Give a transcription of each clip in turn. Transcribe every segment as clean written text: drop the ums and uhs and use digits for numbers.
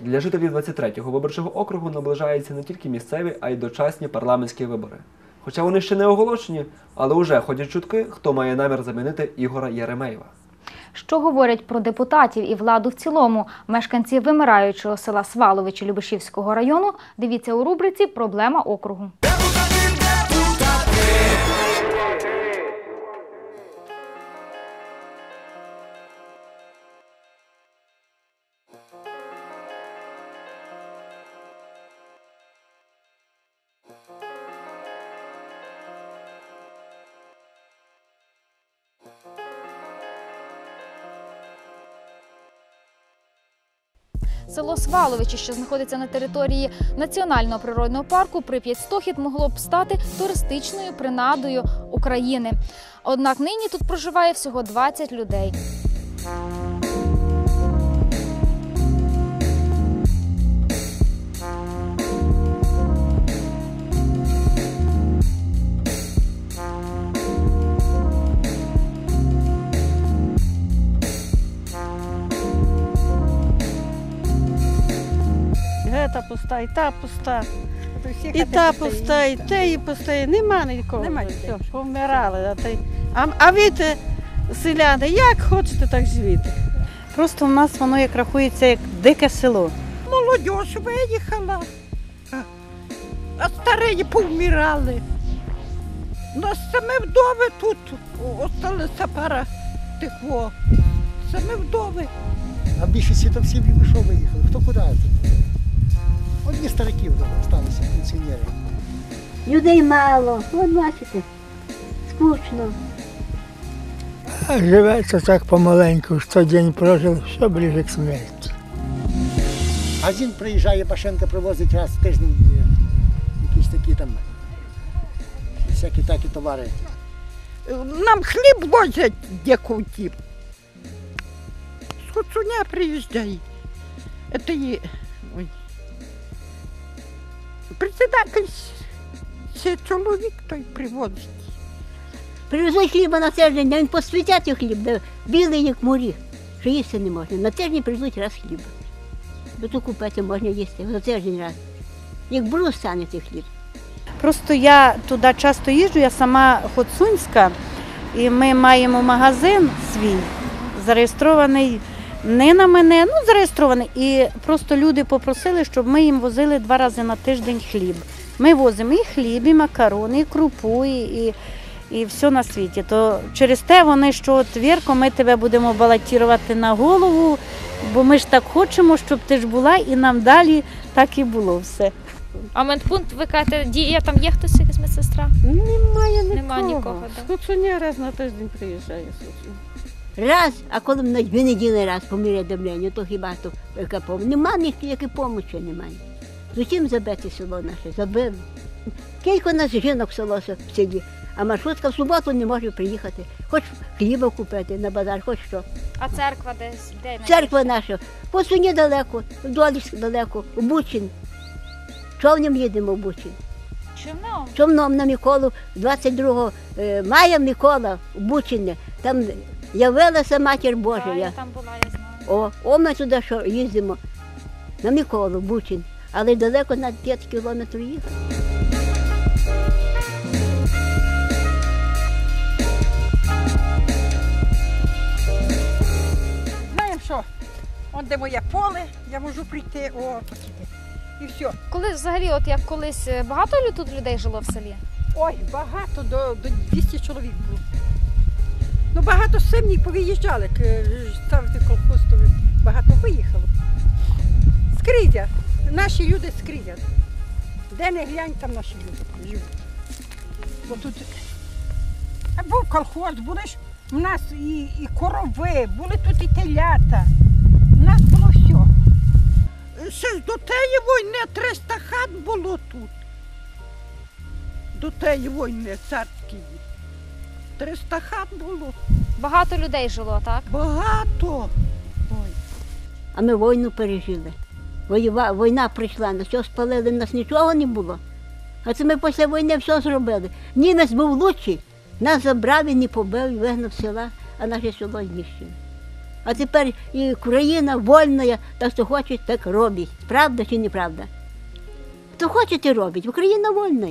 Для жителів 23-го виборчого округу наближаються не тільки місцеві, а й дочасні парламентські вибори. Хоча вони ще не оголошені, але уже ходять чутки, хто має намір замінити Ігора Єремеєва. Що говорять про депутатів і владу в цілому мешканці вимираючого села Сваловичі Любешівського району, дивіться у рубриці «Проблема округу». Село Сваловичі, що знаходиться на території Національного природного парку Прип'ять-Стохід, могло б стати туристичною принадою України. Однак нині тут проживає всього 20 людей. Та пуста, і та пуста, і та пуста, і те, і пуста. Нема нікого. Все, повмирали. А ви, селяни, як хочете, так живіть. Просто в нас воно як рахується, як дике село. Молодь виїхала, а старі повмирали. Нас саме вдови тут осталися пара тих во. Саме вдови. А більше світу всі що виїхали, хто куди? Одні стариків залишилися, пенсіонери. Людей мало, от бачите, скучно. А живеться так помаленьку, що день прожив, все ближе к смерті. Газін приїжджає, Пашенко привозить раз в тиждень якісь такі там, всякі такі товари. Нам хліб возять декуті. З Хуцуня приїжджає. Це є... Ой. Председатель, цей чоловік той привозить. Привезуть хліба на тиждень, він посвітять хліб, де білий, як морі, що їсти не можна. На тиждень привезуть раз хліба. Бо то купити можна їсти, на тиждень раз. Як брус стане цей хліб. Просто я туди часто їжджу, я сама Хоцунська, і ми маємо магазин свій, зареєстрований не на мене, ну зареєстрований. І просто люди попросили, щоб ми їм возили 2 рази на тиждень хліб. Ми возимо і хліб, і макарони, і крупу, і все на світі. То через те вони, що от Вірко, ми тебе будемо балотувати на голову, бо ми ж так хочемо, щоб ти ж була, і нам далі так і було все. А медпункт, ви кажете, діє, там є хтось, якась медсестра? Немає нікого. Нема нікого, З Хуцуня раз на тиждень приїжджає. Раз, а коли на 2 неділі раз поміряє давлення, то хіба то яка помощь? Нема ніякої помочі, немає. Зачем забити село наше? Забили. Кілька нас жінок в селі, а маршрутка в суботу не може приїхати. Хоч хліба купити на базар, хоч що. А церква десь? Де? Церква наша, по Суні далеко, в Доліськ далеко, у Бучин. Човнем їдемо в Бучин. Човном? Човном на Миколу, 22 мая Микола в Бучині. Там явилася Матір Божа. Я там була, я знаю. Ми туди що їздимо на Миколу, в Бучин. Але далеко на 5 кілометрів їхати. Знаємо що, он де моє поле, я можу прийти, і все. Коли взагалі, от як колись, багато тут людей жило в селі? Ой, багато, до 200 чоловік було. Ну багато сім'ї повиїжджали, ставити колхоз, то багато виїхало. Скрізь, наші люди скрізь. Де не глянь, там наші люди живуть. Бо тут був колхоз, були ж у нас і корови, були тут і телята. У нас було все. Ще ж до тієї війни 300 хат було тут. До тієї війни царської. 300 хат було. Багато людей жило, так? Багато. Ой. А ми війну пережили. Війна прийшла, нас все спалили, нас нічого не було. А це ми після війни все зробили. Німець був лучший, нас забрав і не побив, і вигнав з села, а наше село знищили. А тепер і Україна вольна, так що хоче, так робить. Правда чи неправда? Хто хоче, те робить. Україна вольна.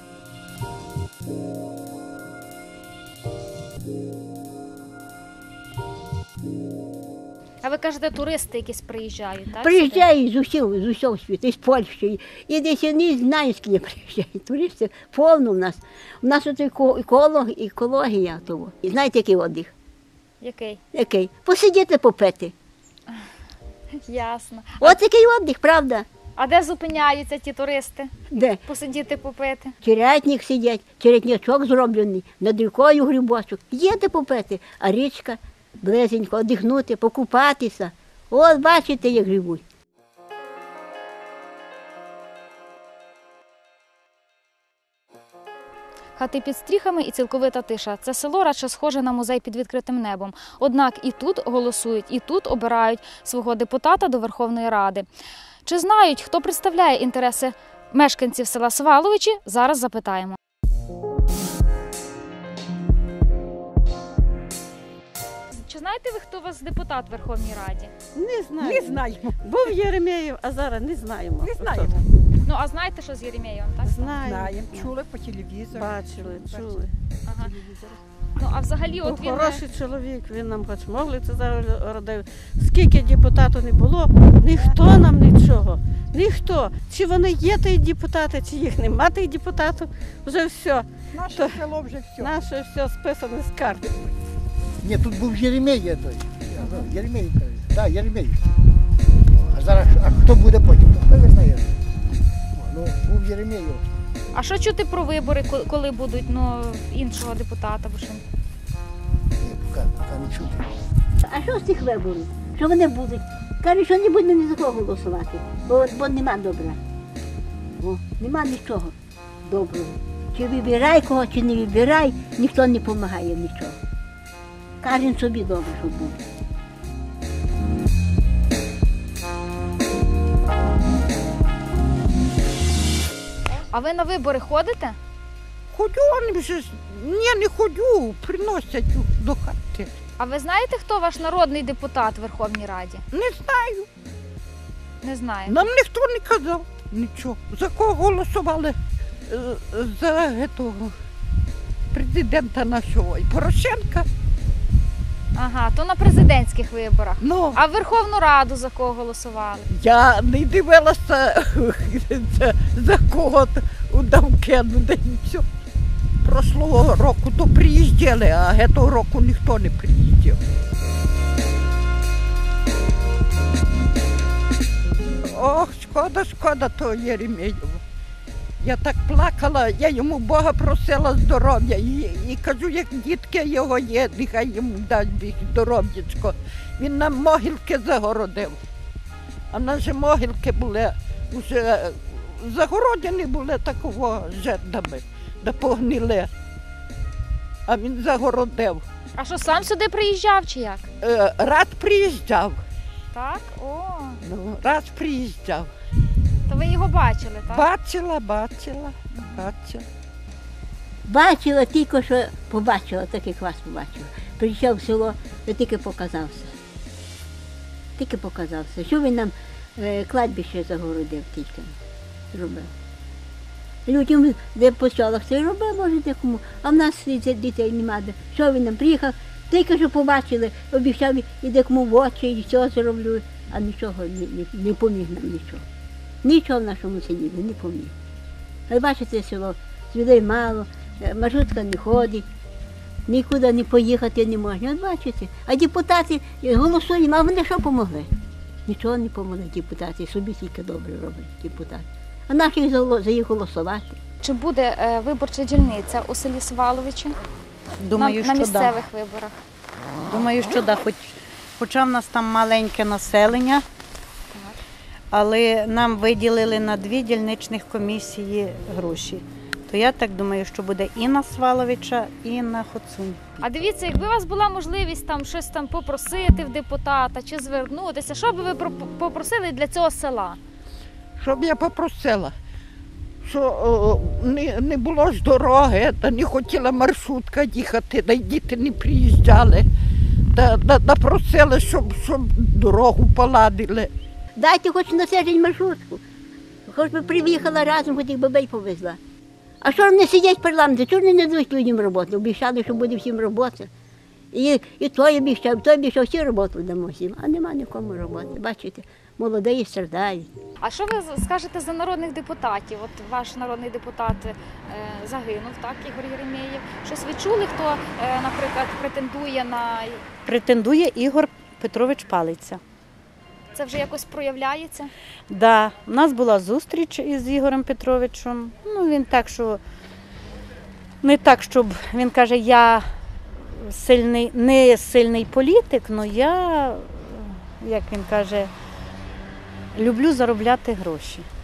А ви кажете, туристи якісь приїжджають, так? Приїжджають з усього світу, із Польщі. І десь не знаю, скільки приїжджають. Туристи повно в нас. У нас тут екологія того. І знаєте, який віддих? Який? Який? Посидіти, попити. Ясно. От такий віддих, правда? А де зупиняються ті туристи? Де? Посидіти, попити? Черятник сидять, черятничок зроблений, над рікою грибочок. Їдете попити, а річка близенько, одихнути, покупатися. От бачите, як живуть. Хати під стріхами і цілковита тиша. Це село радше схоже на музей під відкритим небом. Однак і тут голосують, і тут обирають свого депутата до Верховної Ради. Чи знають, хто представляє інтереси мешканців села Сваловичі, зараз запитаємо. Чи знаєте ви, хто у вас депутат в Верховній Раді? Не знаємо. Не знаємо. Був Єремєєв, а зараз не знаємо. Не знаємо. Ну, а знаєте, що з Єремєєвим, так? Знаємо. Знаємо. Чули по телевізору. Бачили, чули. Ага. Ну, а взагалі, от Був він... хороший чоловік, він нам хоч могли це загородив. Скільки депутатів не було, ніхто нам нічого. Ніхто. Чи вони є ті депутати, чи їх нема тих депутатів, вже все. Наше село вже все. Наше все списане з карти. Ні, тут був Єремєєв той. Єремєєв, так, Єремєєв. А зараз, а хто буде потім, то хто не знає. Ну, був Єремєєв. А що чути про вибори, коли будуть іншого депутата? Бо що... Ні, поки не чути. А що з цих виборів? Що вони будуть? Кажуть, що не будемо ні за кого голосувати, бо нема добра. О, нема нічого доброго. Чи вибирай кого, чи не вибирай, ніхто не допомагає нічого. Кожен собі добре, щоб було. А ви на вибори ходите? Ходю, вони вже, ні, не ходю, приносять до хати. А ви знаєте, хто ваш народний депутат в Верховній Раді? Не знаю, Не знаю. нам ніхто не казав нічого. За кого голосували? За того президента нашого і Порошенка. Ага, то на президентських виборах. Ну, А в Верховну Раду за кого голосували? я не дивилася за кого у Давкену, де нічого. Прошлого року то приїздили, а цього року ніхто не приїздив. Ох, шкода того Єремєєва. Я так плакала, я йому Бога просила здоров'я і кажу, як дітки його є, нехай йому дасть Бог здоров'ячко. Він нам могилки загородив. А наші могилки були вже загородені були такого жертвами, де погнили. А він загородив. А що, сам сюди приїжджав чи як? Раз приїжджав, Так? О, раз приїжджав. то ви його бачили, так? Бачила. Бачила тільки, що побачила, так як вас побачила. Прийшов в село, то тільки показався. Тільки показався. Що він нам кладбище загородив тільки зробив. Людям, де по селах це робив, може декому, а в нас дітей немає. Що він нам приїхав, тільки що побачили, обіцяв і декому в очі, і все зроблю, а нічого не поміг нам нічого. Нічого в нашому селі не поміг. Ви бачите, село, людей мало, маршрутка не ходить, нікуди не поїхати не можна. От бачите, а депутати голосуємо, а вони що помогли? Нічого не помогли депутати, собі тільки добре роблять депутати. А наші за їх голосувати. Чи буде виборча дільниця у селі Сваловичі Думаю, на що місцевих виборах? Думаю, що да. Хоча в нас там маленьке населення, але нам виділили на 2 дільничних комісії гроші. То я так думаю, що буде і на Сваловича, і на Хоцунь. А дивіться, якби у вас була можливість там щось там попросити в депутата чи звернутися, що би ви попросили для цього села? Щоб я попросила, що не було ж дороги, та не хотіла маршрутка їхати, та й діти не приїжджали. напросили, щоб дорогу поладили. Дайте хоч на тиждень маршрутку. Хоч би приїхала разом, хоч їх бабей повезла. А що вони сидять в парламенті? Чого вони не дають людям роботу? Обіцяли, що буде всім робота. І той обіцяв, всі роботу дамо всім. А нема нікому роботи. Бачите, молодий страждає. А що ви скажете за народних депутатів? От ваш народний депутат загинув, так, Ігор Єремєєв. Щось ви чули, хто, наприклад, претендує на... Претендує Ігор Петрович Палиця. Це вже якось проявляється? Да, у нас була зустріч із Ігорем Петровичем. Ну, він так, що не так, щоб він каже, я сильний, не сильний політик, але я, як він каже, люблю заробляти гроші.